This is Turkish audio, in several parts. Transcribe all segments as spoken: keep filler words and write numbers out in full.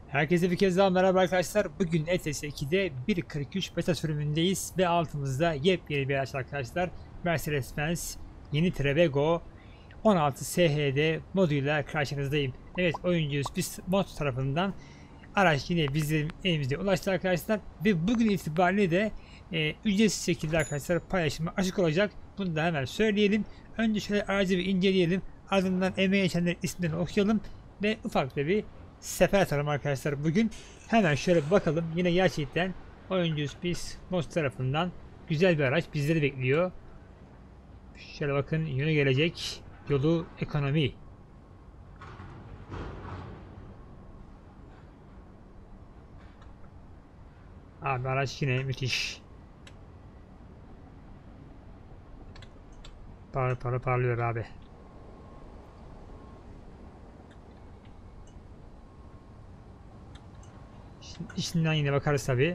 Herkese bir kez daha merhaba arkadaşlar. Bugün E T S iki'de bir nokta kırk üç beta sürümündeyiz ve altımızda yepyeni bir araç arkadaşlar. Mercedes-Benz yeni Trevego on altı S H D moduyla karşınızdayım. Evet, oyuncuyuz biz mod tarafından. Araç yine bizim elimizde ulaştı arkadaşlar ve bugün itibariyle de e, ücretsiz şekilde arkadaşlar paylaşıma açık olacak. Bunu da hemen söyleyelim. Önce şöyle aracı bir inceleyelim. Ardından emeği geçenlerin isimlerini okuyalım ve ufak bir sefer atalım arkadaşlar bugün. Hemen şöyle bir bakalım. Yine gerçekten oyuncuyuz biz mod tarafından güzel bir araç bizleri bekliyor. Şöyle bakın, yönü gelecek. Yolu ekonomi. Abi araç yine müthiş. Par par parlıyor abi. Şimdi içinden yine bakarız tabi.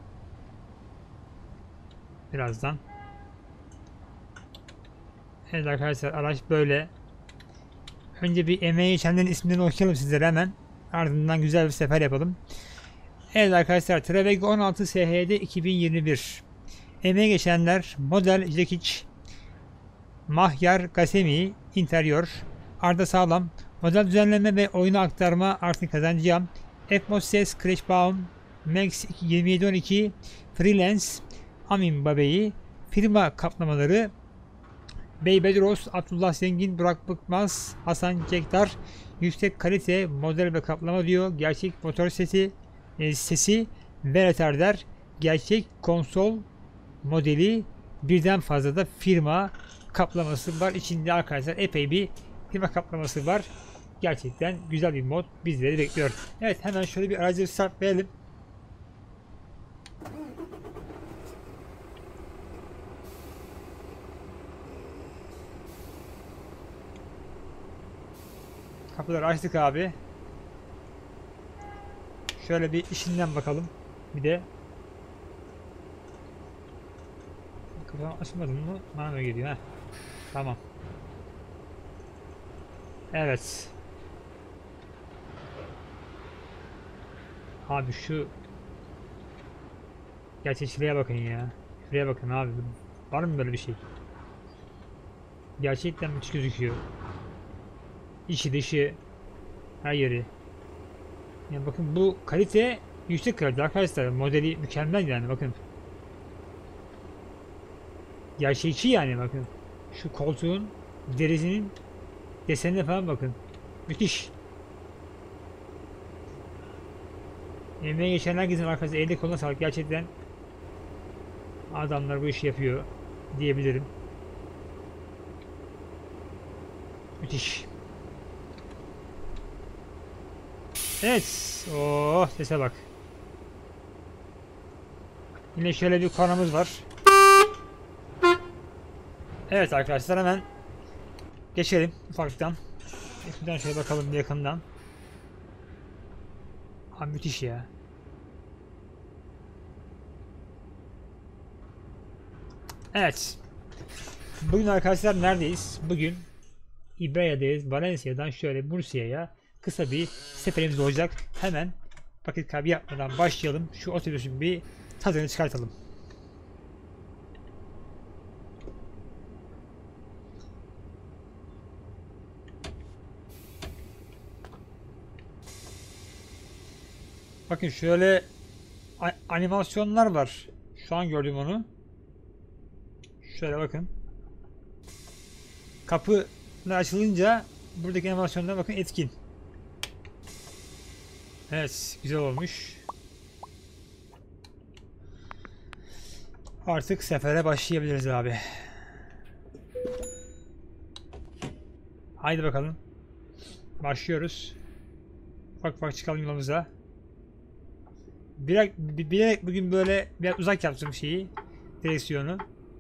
Birazdan. Evet arkadaşlar, araç böyle. Önce bir emeği geçenlerin isimlerini okuyalım sizlere hemen. Ardından güzel bir sefer yapalım. Evet arkadaşlar, Trevego on altı S H D iki bin yirmi bir. Emeği geçenler model Jekic, Mahyar Gasemi, interior, Arda Sağlam, model düzenleme ve oyunu aktarma Artin Kazancıyan, F-Moses, Crashbaum, Max yirmi yedi on iki, Freelance, Amin Babeyi, firma kaplamaları, Bey Bedros, Abdullah Zengin, Burak Bıkmaz, Hasan Cektar, yüksek kalite model ve kaplama diyor, gerçek motor sesi, e, sesi, Veretarder, gerçek konsol modeli, birden fazla da firma kaplaması var. İçinde arkadaşlar epey bir firma kaplaması var. Gerçekten güzel bir mod bizleri bekliyor. Evet, hemen şöyle bir aracı start verelim. Kapıları açtık abi. Şöyle bir işinden bakalım. Bir de kapıdan açmadım mı? Bana mı geliyor? Heh. Tamam. Evet. Abi şu gerçekçiliğe bakın ya. Şuraya bakın abi. Var mı böyle bir şey? Gerçekten müthiş gözüküyor. İçi dışı her yeri. Yani bakın, bu kalite yüksek kalite arkadaşlar. Modeli mükemmel yani, bakın. Gerçekçi yani, bakın. Şu koltuğun derisinin desenine falan bakın. Müthiş. Emeğe geçen herkesin arkasında elde koluna sağlık. Gerçekten adamlar bu işi yapıyor diyebilirim. Müthiş. Evet. Oh, sese bak. Yine şöyle bir konumuz var. Evet arkadaşlar, hemen geçelim ufaktan. Şuradan şöyle bakalım bir yakından. Ha, müthiş ya. Evet. Bugün arkadaşlar neredeyiz? Bugün İbrahya'dayız. Valencia'dan şöyle Bursa'ya kısa bir seferimiz olacak. Hemen vakit kaybı yapmadan başlayalım. Şu otobüsün bir tadını çıkartalım. Bakın şöyle animasyonlar var. Şu an gördüm onu. Şöyle bakın. Kapı açılınca buradaki animasyonlar bakın etkin. Evet, güzel olmuş. Artık sefere başlayabiliriz abi. Haydi bakalım. Başlıyoruz. Bak bak, çıkalım yolumuza. Bilerek, bilerek bugün böyle biraz uzak yaptım şeyi. Direksiyonu.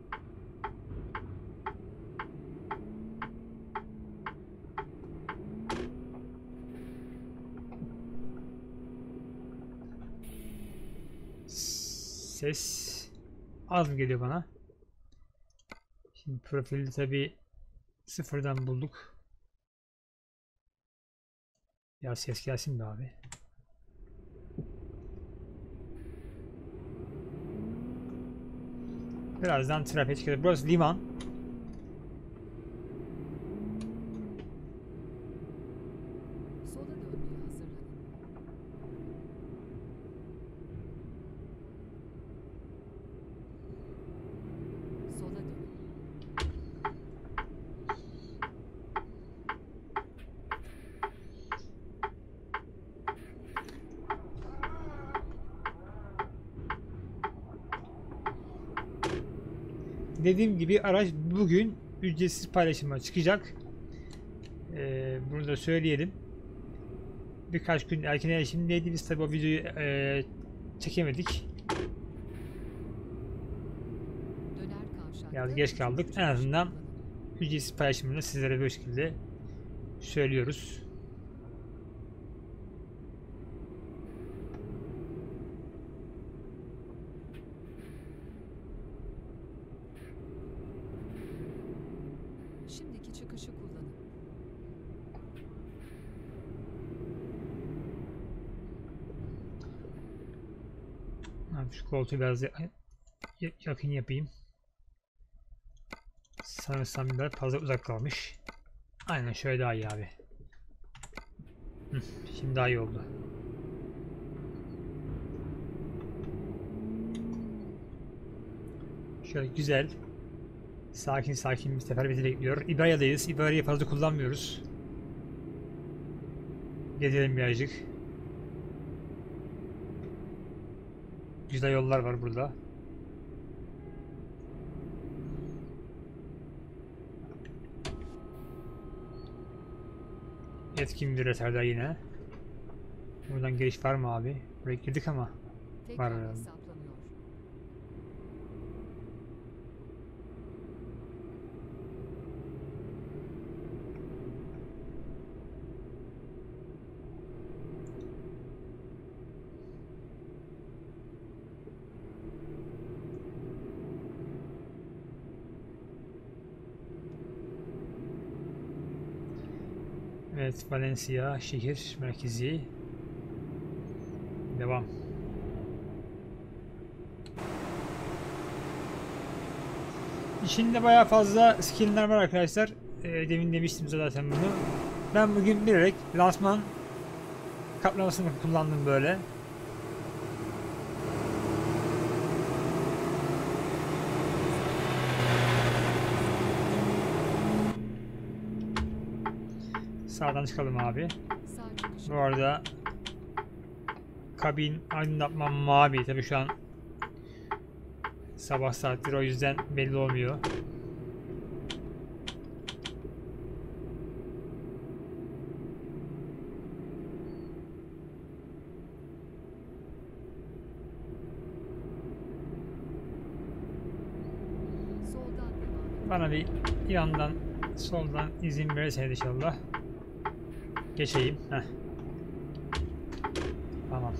Ses az mı geliyor bana? Şimdi profili tabi sıfırdan bulduk. Ya ses gelsin be abi. Birazdan trafiğe çıkacağız. Burası liman. Sola dönmeye hazırlanın. Sola dönün. Dediğim gibi araç bugün ücretsiz paylaşıma çıkacak. Ee, bunu da söyleyelim. Birkaç gün erken erişimdeydi. Biz tabi o videoyu e, çekemedik. Döner kavşakta Yani geç kaldık. üçüncü En azından kullanın. ücretsiz paylaşımını sizlere bu şekilde söylüyoruz. Şimdiki çıkışı kullanın. Abi şu koltuğu biraz ya- ya- yakın yapayım. Sanırsam biraz fazla uzak kalmış. Aynen şöyle daha iyi abi. Hı, şimdi daha iyi oldu. Şöyle güzel. Sakin sakin bir sefer bizi bekliyor. İberya'dayız. İberya'yı fazla kullanmıyoruz. Gezelim birazcık. Güzel yollar var burada. Etkin bir retarder yine. Buradan giriş var mı abi? Buraya girdik ama. Tekrar Var. hesaplanıyor. Evet, Valencia şehir merkezi. Devam. İçinde bayağı fazla skinler var arkadaşlar. Ee, demin demiştim zaten bunu. Ben bugün bilerek lansman kaplamasını kullandım böyle. Sağdan çıkalım abi. Sağ çıkış. Bu arada kabin aydınlatma mavi. Tabii şu an sabah saatleri, o yüzden belli olmuyor. Soldan devam edin. Bana bir yandan soldan izin verirseniz inşallah. Geçeyim. Heh. Tamam.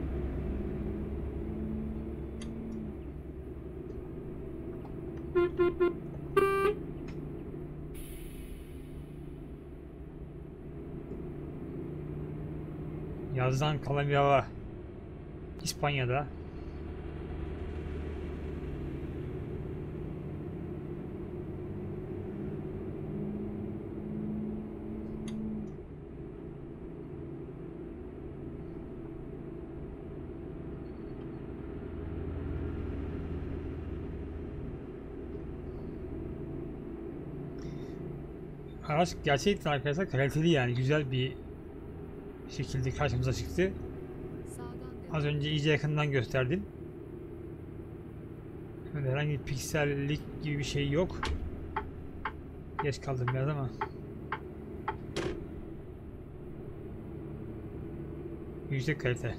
Yazdan kalan bir hava. İspanya'da. Araç gerçekten arkadaşlar kaliteli, yani güzel bir şekilde karşımıza çıktı. Sağdan devam. Az önce iyice yakından gösterdim. Böyle herhangi bir piksellik gibi bir şey yok. Geç kaldım biraz ama. Yüksek kalite.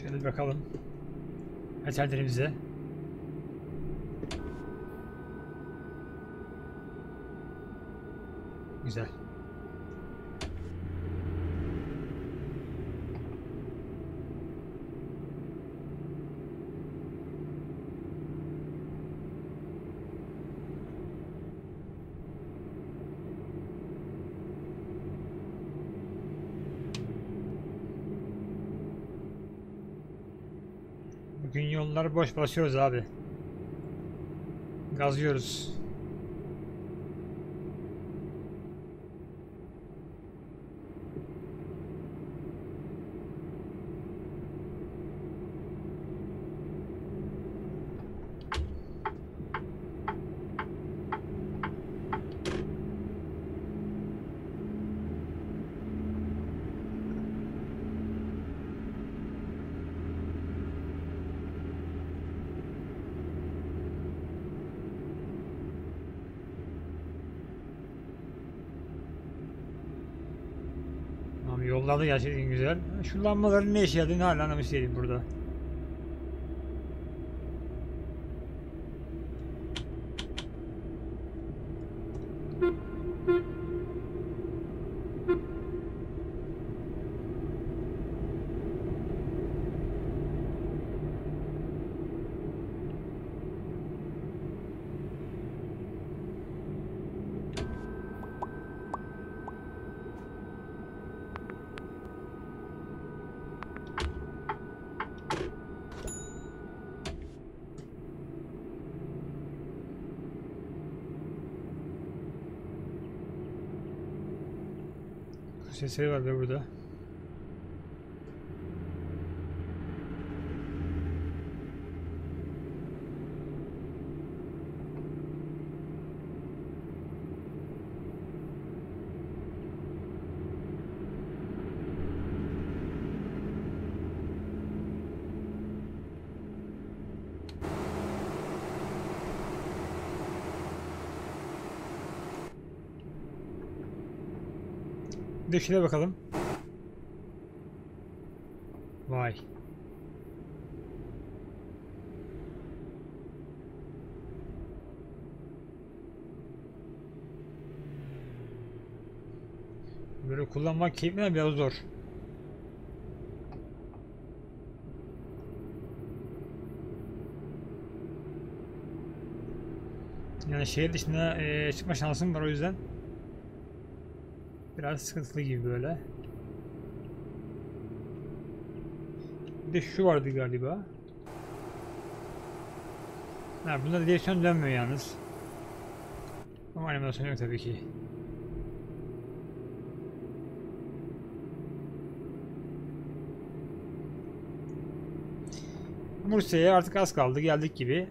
Şöyle bir bakalım. Metallerimize. Güzel. Bugün yolları boş basıyoruz abi. Gazlıyoruz. Abi yollar da gerçekten güzel. Şu lambaların ne işe yaradığını hala anlamış değilim burada. Sesleri var be burada. Bir de şuraya bakalım. Vay. Böyle kullanmak keyifli ama biraz zor. Yani şehir dışına e, çıkma şansım var, o yüzden biraz sıkıntılı gibi böyle. Bir de şu vardı galiba. Ha, bunda direksiyon dönmüyor yalnız. Ama animasyon yok tabii ki. Bursa'ya artık az kaldı, geldik gibi.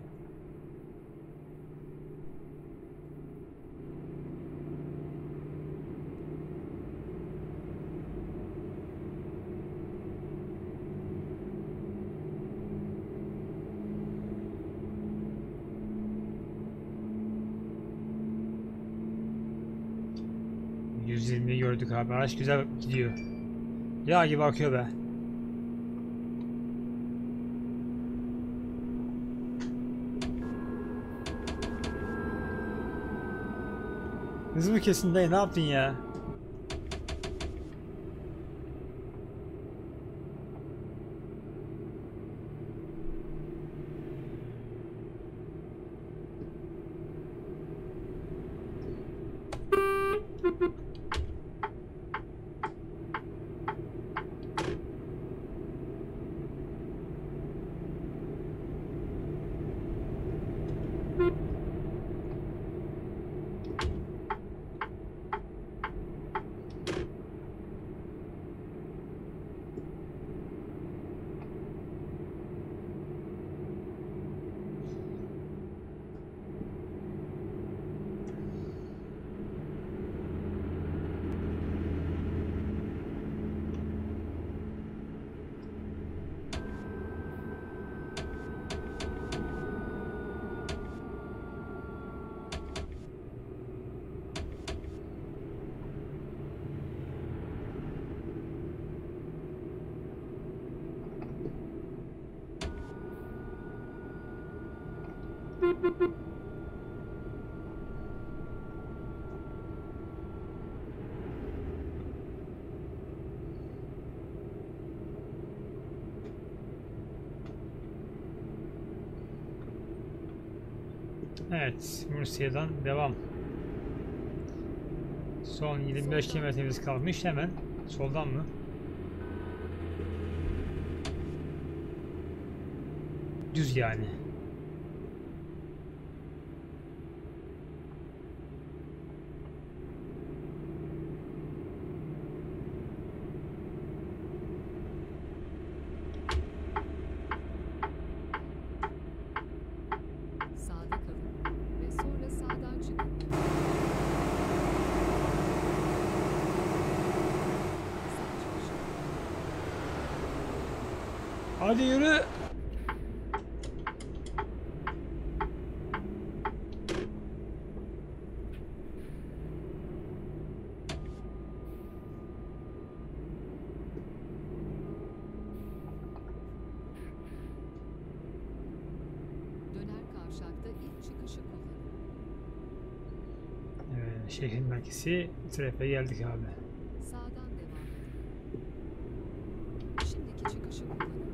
yüz yirmiyi gördük abi. Araç güzel gidiyor. Yağ gibi akıyor be. Hız mı kesin dayı, ne yaptın ya? Evet, Mursiye'den devam. Son yirmi beş kilometremiz kalmış. Hemen soldan mı? Düz yani. Sağda kalın ve sonra sağdan çıkın. Sağ çıkışı. Hadi yürü. Döner kavşakta ilk çıkışı kullanın. Evet, şehrin merkezi trafiğe geldik abi. Sağdan devam edin. Şimdiki çıkışı kullanın.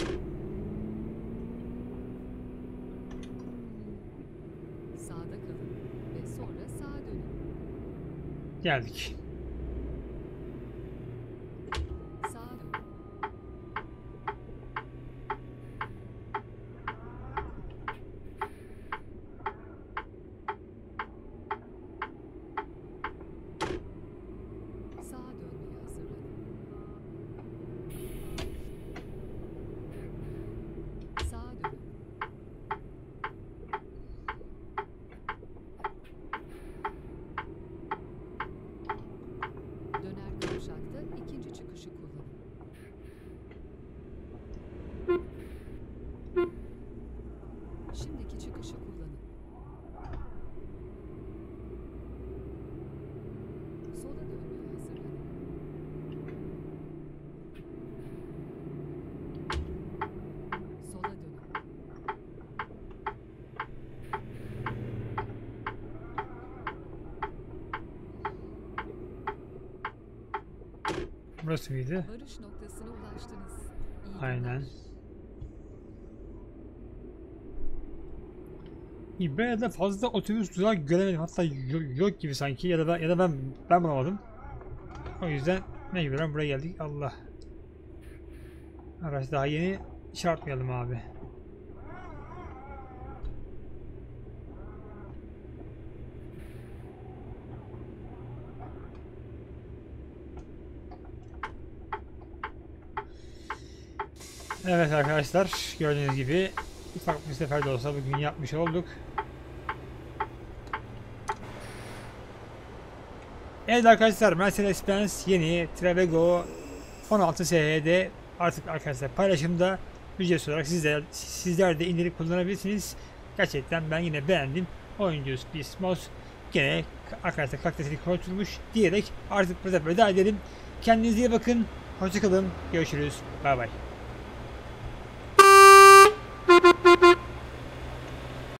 Sağda kalın ve sonra sağa dönün. Geldik. Sağa dönün. Sağa dönmeye hazırlanın. Sağa dönün. Döner kavşakta ikinci çıkışı kullanın. Şimdiki çıkışı kullanın. Sola dönmeye hazırlanın. Sola dönün. Burası mıydı? Varış noktasına ulaştınız. İyi Aynen. günler. İBB'de fazla otobüs durağı göremedim. Hatta yok, yok gibi sanki, ya da ben ya da ben ben bulamadım. O yüzden mecburen buraya geldik. Allah. Araç daha yeni, çarpmayalım abi. Evet arkadaşlar, gördüğünüz gibi ufak bir sefer de olsa bugün yapmış olduk. Evet arkadaşlar, Mercedes-Benz yeni Trevego on altı S H'de artık arkadaşlar paylaşımda, ücretsiz olarak sizler, sizler de indirip kullanabilirsiniz. Gerçekten ben yine beğendim. Oyuncu Bismos gene arkadaşlar kalitesini konuşulmuş diyerek artık burada veda edelim. Kendinize iyi bakın. Hoşçakalın. Görüşürüz. Bay bay.